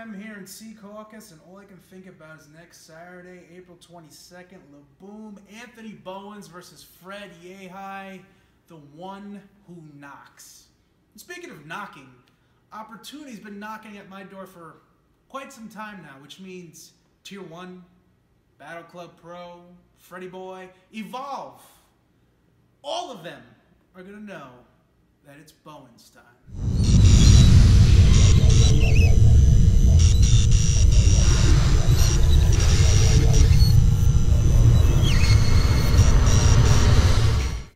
am here in Sea Caucus, and all I can think about is next Saturday, April 22nd, Boom, Anthony Bowens versus Fredi Yehi, the one who knocks. And speaking of knocking, opportunity's been knocking at my door for quite some time now, which means Tier 1, Battle Club Pro, Fredi Boy, Evolve. All of them are going to know that it's Bowens time.